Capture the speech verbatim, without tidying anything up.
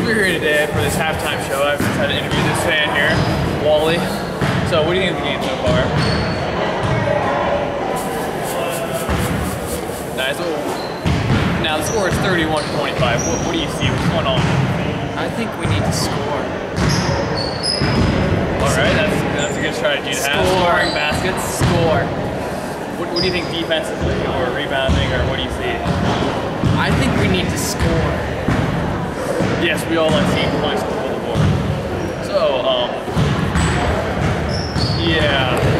we're here today for this halftime show. I've decided to interview this fan here, Wally. So what do you think of the game so far? Nice. Now the score is thirty-one twenty-five. What, what do you see? What's going on? I think we need to score. All right, that's, that's a good strategy to have. Scoring baskets. Score. What, what do you think defensively or rebounding or what do you see? I think we need to score. Yes, we all like seeing points on the board. So, um, yeah.